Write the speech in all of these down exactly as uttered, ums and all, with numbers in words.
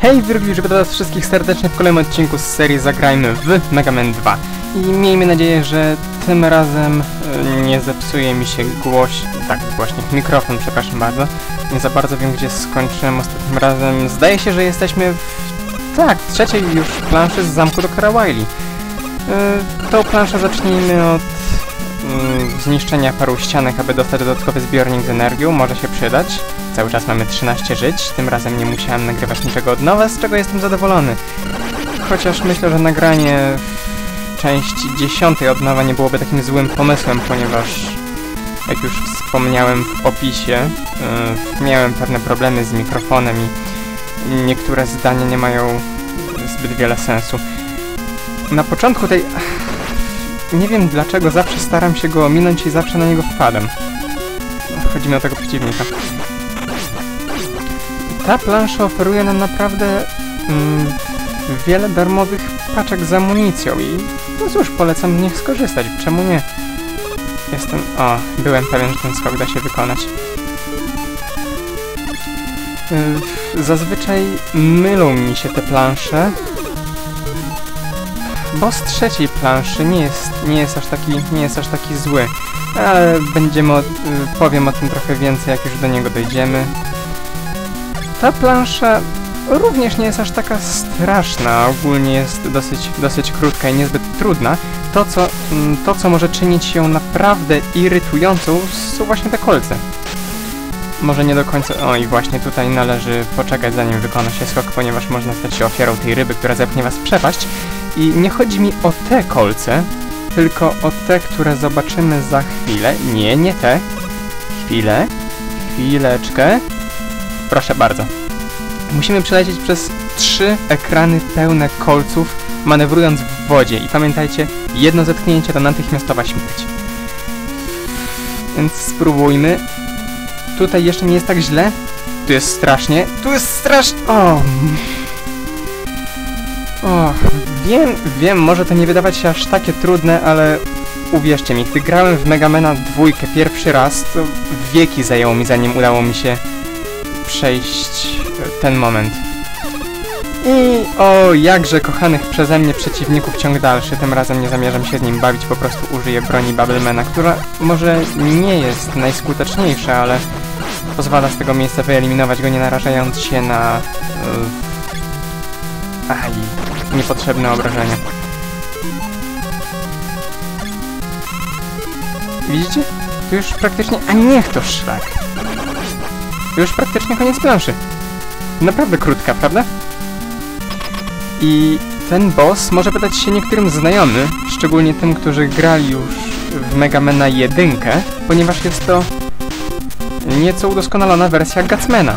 Hej, witam was wszystkich serdecznie w kolejnym odcinku z serii Zagrajmy w Mega Man dwa. I miejmy nadzieję, że tym razem y, nie zepsuje mi się głośnik, tak, głośnik, mikrofon, przepraszam bardzo. Nie za bardzo wiem, gdzie skończyłem ostatnim razem. Zdaje się, że jesteśmy w, tak, w trzeciej już planszy z zamku doktora Wily. Y, tą planszę zacznijmy od y, zniszczenia paru ścianek, aby dostać dodatkowy zbiornik z energią. Może się przydać. Cały czas mamy trzynaście żyć, tym razem nie musiałem nagrywać niczego od nowa, z czego jestem zadowolony. Chociaż myślę, że nagranie w części dziesiątej od nowa nie byłoby takim złym pomysłem, ponieważ jak już wspomniałem w opisie, yy, miałem pewne problemy z mikrofonem i niektóre zdania nie mają zbyt wiele sensu. Na początku tej... nie wiem dlaczego, zawsze staram się go ominąć i zawsze na niego wpadam. Chodzi mi o tego przeciwnika. Ta plansza oferuje nam naprawdę mm, wiele darmowych paczek z amunicją i no cóż, polecam z nich skorzystać, czemu nie? Jestem... o, byłem pewien, że ten skok da się wykonać. Yy, zazwyczaj mylą mi się te plansze. Boss trzeciej planszy nie jest, nie jest aż taki, nie jest aż taki zły, ale będziemy, o, yy, powiem o tym trochę więcej, jak już do niego dojdziemy. Ta plansza również nie jest aż taka straszna, ogólnie jest dosyć, dosyć krótka i niezbyt trudna. To co, to, co może czynić ją naprawdę irytującą, są właśnie te kolce. Może nie do końca... o i właśnie tutaj należy poczekać, zanim wykona się skok, ponieważ można stać się ofiarą tej ryby, która zepchnie was w przepaść. I nie chodzi mi o te kolce, tylko o te, które zobaczymy za chwilę. Nie, nie te. Chwilę. Chwileczkę. Proszę bardzo. Musimy przelecieć przez trzy ekrany pełne kolców, manewrując w wodzie. I pamiętajcie, jedno zetknięcie to natychmiastowa śmierć. Więc spróbujmy. Tutaj jeszcze nie jest tak źle. Tu jest strasznie. Tu jest strasznie... o. o. Wiem, wiem, może to nie wydawać się aż takie trudne, ale uwierzcie mi, gdy grałem w Mega Mana dwójkę pierwszy raz, to wieki zajęło mi, zanim udało mi się przejść ten moment. I o jakże kochanych przeze mnie przeciwników ciąg dalszy. Tym razem nie zamierzam się z nim bawić, po prostu użyję broni Bubblemana, która może nie jest najskuteczniejsza, ale pozwala z tego miejsca wyeliminować go, nie narażając się na yy, aj, niepotrzebne obrażenia. Widzicie? Tu już praktycznie... a niech to szlak! Już praktycznie koniec planszy. Naprawdę krótka, prawda? I ten boss może wydać się niektórym znajomy, szczególnie tym, którzy grali już w Mega Mana jeden, ponieważ jest to nieco udoskonalona wersja Gutsmana.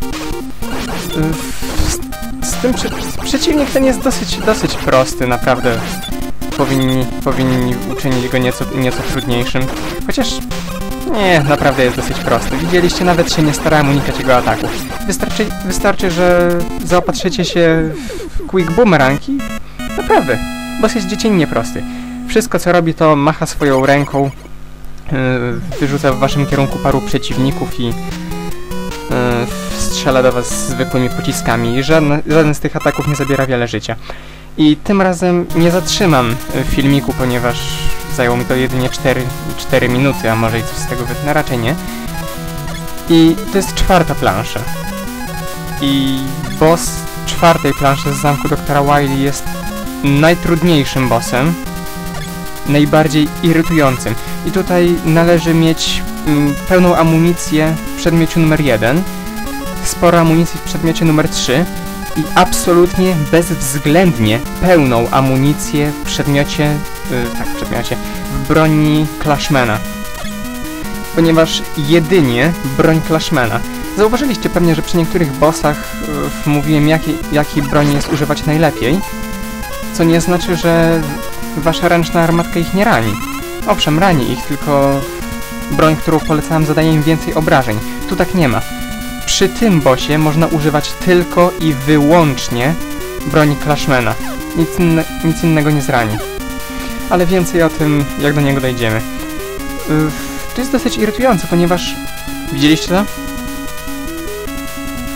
Z, z tym prze przeciwnik ten jest dosyć, dosyć prosty, naprawdę. Powinni, powinni uczynić go nieco, nieco trudniejszym. Chociaż... nie, naprawdę jest dosyć prosty. Widzieliście, nawet się nie starałem unikać jego ataków. Wystarczy, wystarczy, że zaopatrzycie się w Quick Boomerang i naprawdę, boss jest dziecinnie prosty. Wszystko co robi, to macha swoją ręką, yy, wyrzuca w waszym kierunku paru przeciwników i yy, strzela do was zwykłymi pociskami. I żadne, żaden z tych ataków nie zabiera wiele życia. I tym razem nie zatrzymam filmiku, ponieważ zajęło mi to jedynie cztery minuty, a może i coś z tego wytnę, raczej nie. I to jest czwarta plansza. I boss czwartej planszy z zamku doktora Wily jest najtrudniejszym bossem, najbardziej irytującym. I tutaj należy mieć mm, pełną amunicję w przedmiocie numer jeden, sporo amunicji w przedmiocie numer trzy i absolutnie, bezwzględnie pełną amunicję w przedmiocie, yy, tak, w przedmiocie, w broni Clashmana. Ponieważ jedynie broń Clashmana. Zauważyliście pewnie, że przy niektórych bossach yy, mówiłem, jakiej, jakiej broni jest używać najlepiej, co nie znaczy, że wasza ręczna armatka ich nie rani. Owszem, rani ich, tylko broń, którą polecałem, zadaje im więcej obrażeń. Tu tak nie ma. Przy tym bossie można używać tylko i wyłącznie broni Clashmana. Nic, inne, nic innego nie zrani. Ale więcej o tym, jak do niego dojdziemy. Yy, to jest dosyć irytujące, ponieważ... widzieliście to?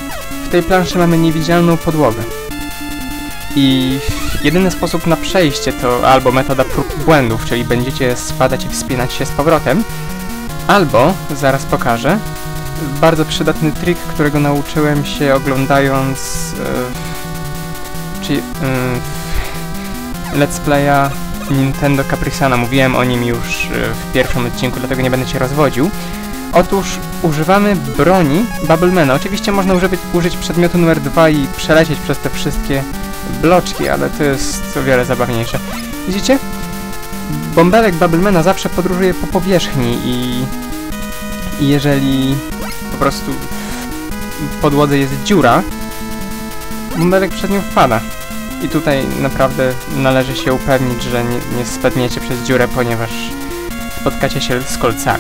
w tej planszy mamy niewidzialną podłogę. I jedyny sposób na przejście to albo metoda prób i błędów, czyli będziecie spadać i wspinać się z powrotem, albo, zaraz pokażę, bardzo przydatny trik, którego nauczyłem się oglądając yy, czy, yy, let's playa Nintendo Caprisana. Mówiłem o nim już w pierwszym odcinku, dlatego nie będę się rozwodził. Otóż używamy broni Bubblemana. Oczywiście można użyć, użyć przedmiotu numer dwa i przelecieć przez te wszystkie bloczki, ale to jest o wiele zabawniejsze. Widzicie? Bąbelek Bubblemana zawsze podróżuje po powierzchni i, i jeżeli po prostu w podłodze jest dziura, bąbelek przed nią wpada. I tutaj naprawdę należy się upewnić, że nie, nie spadniecie przez dziurę, ponieważ spotkacie się z kolcami.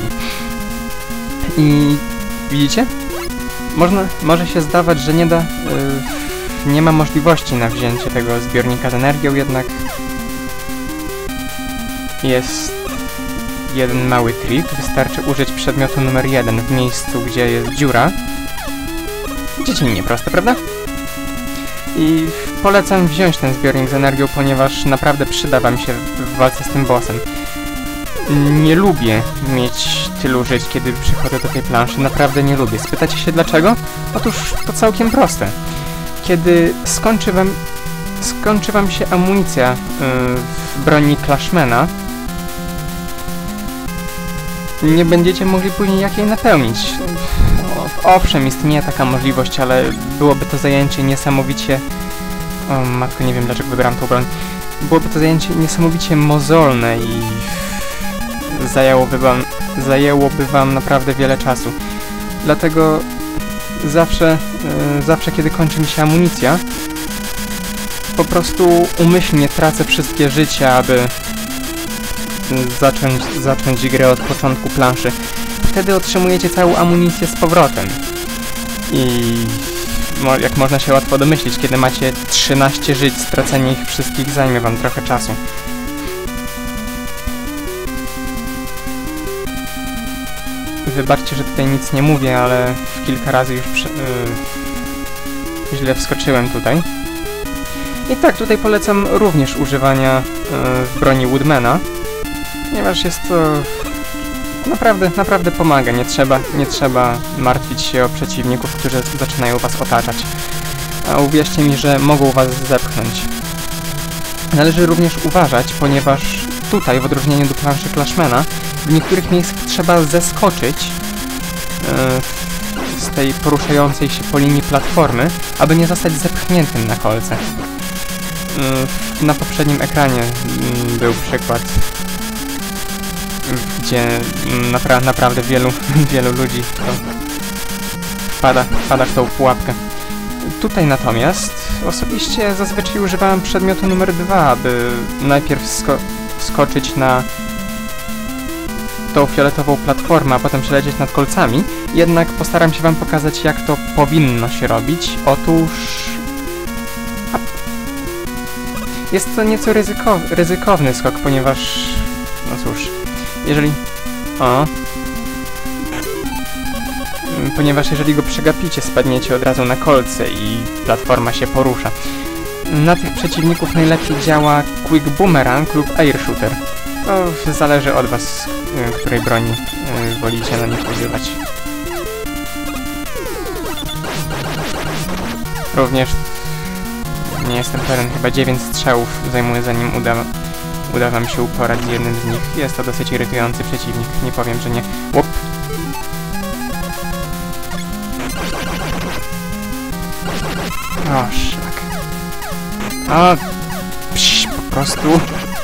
I widzicie? Można, może się zdawać, że nie da, yy, nie ma możliwości na wzięcie tego zbiornika z energią, jednak jest jeden mały trik. Wystarczy użyć przedmiotu numer jeden w miejscu, gdzie jest dziura. Dziecinnie proste, prawda? I polecam wziąć ten zbiornik z energią, ponieważ naprawdę przyda wam się w walce z tym bossem. Nie lubię mieć tylu żyć, kiedy przychodzę do tej planszy. Naprawdę nie lubię. Spytacie się dlaczego? Otóż to całkiem proste. Kiedy skończy wam, skończy wam się amunicja yy, w broni Clashmana, nie będziecie mogli później jak jej napełnić. O, owszem, istnieje taka możliwość, ale byłoby to zajęcie niesamowicie... O matko, nie wiem dlaczego wybrałem tą broń. Byłoby to zajęcie niesamowicie mozolne i zajęłoby wam, zajęłoby wam naprawdę wiele czasu. Dlatego zawsze, yy, zawsze kiedy kończy mi się amunicja, po prostu umyślnie tracę wszystkie życia, aby zacząć, zacząć grę od początku planszy. Wtedy otrzymujecie całą amunicję z powrotem. I mo jak można się łatwo domyślić, kiedy macie trzynaście żyć, stracenie ich wszystkich zajmie wam trochę czasu. Wybaczcie, że tutaj nic nie mówię, ale kilka razy już przy, yy, źle wskoczyłem tutaj. I tak, tutaj polecam również używania yy, broni Woodmana, ponieważ jest to naprawdę, naprawdę pomaga. Nie trzeba, nie trzeba martwić się o przeciwników, którzy zaczynają was otaczać. A uwierzcie mi, że mogą was zepchnąć. Należy również uważać, ponieważ tutaj, w odróżnieniu do planszy Clashmana, w niektórych miejscach trzeba zeskoczyć yy, z tej poruszającej się po linii platformy, aby nie zostać zepchniętym na kolce. Yy, na poprzednim ekranie yy, był przykład, gdzie napra naprawdę wielu, wielu ludzi wpada, wpada w tą pułapkę. Tutaj natomiast osobiście zazwyczaj używałem przedmiotu numer dwa, aby najpierw sko skoczyć na tą fioletową platformę, a potem przelecieć nad kolcami. Jednak postaram się wam pokazać, jak to powinno się robić. Otóż... A... Jest to nieco ryzykow ryzykowny skok, ponieważ... No cóż... Jeżeli... O... Ponieważ jeżeli go przegapicie, spadniecie od razu na kolce i platforma się porusza. Na tych przeciwników najlepiej działa Quick Boomerang lub Air Shooter. To zależy od was, której broni wolicie na nich używać. Również nie jestem pewien, chyba dziewięć strzałów zajmuje, zanim uda, uda wam się uporać z jednym z nich. Jest to dosyć irytujący przeciwnik, nie powiem, że nie. Łop! O, szlak. A, psz, po prostu...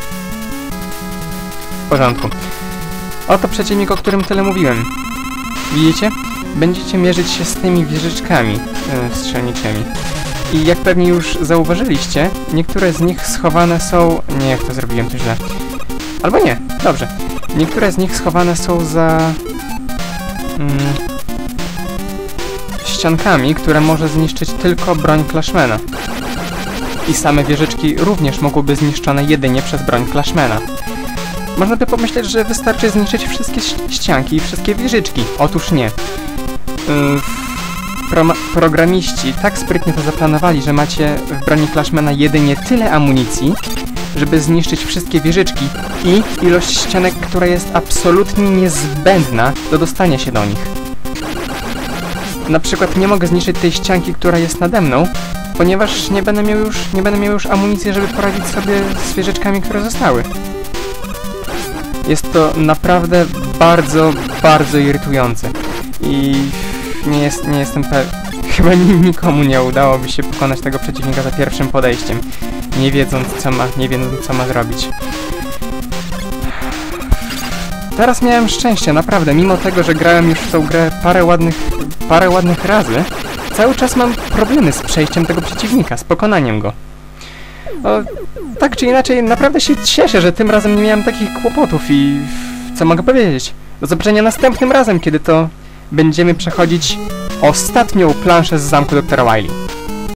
W porządku. Oto przeciwnik, o którym tyle mówiłem. Widzicie? Będziecie mierzyć się z tymi wieżyczkami yy, strzelniczymi. I jak pewnie już zauważyliście, niektóre z nich schowane są... Nie, jak to zrobiłem, to źle. Albo nie, dobrze. Niektóre z nich schowane są za... Mm, ściankami, które może zniszczyć tylko broń Clashmana. I same wieżyczki również mogłyby zniszczone jedynie przez broń Clashmana. Można by pomyśleć, że wystarczy zniszczyć wszystkie ścianki i wszystkie wieżyczki. Otóż nie. Yy, pro programiści tak sprytnie to zaplanowali, że macie w broni Flashmana jedynie tyle amunicji, żeby zniszczyć wszystkie wieżyczki i ilość ścianek, która jest absolutnie niezbędna do dostania się do nich. Na przykład nie mogę zniszczyć tej ścianki, która jest nade mną, ponieważ nie będę miał już, nie będę miał już amunicji, żeby poradzić sobie z wieżyczkami, które zostały. Jest to naprawdę bardzo, bardzo irytujące. I nie, jest, nie jestem pewien... Chyba nikomu nie udałoby się pokonać tego przeciwnika za pierwszym podejściem, nie wiedząc co ma, nie wiedząc co ma zrobić. Teraz miałem szczęście, naprawdę, mimo tego, że grałem już w tą grę parę ładnych, parę ładnych razy, cały czas mam problemy z przejściem tego przeciwnika, z pokonaniem go. O, tak czy inaczej, naprawdę się cieszę, że tym razem nie miałem takich kłopotów i... co mogę powiedzieć? Do zobaczenia następnym razem, kiedy to będziemy przechodzić ostatnią planszę z zamku doktora Wily.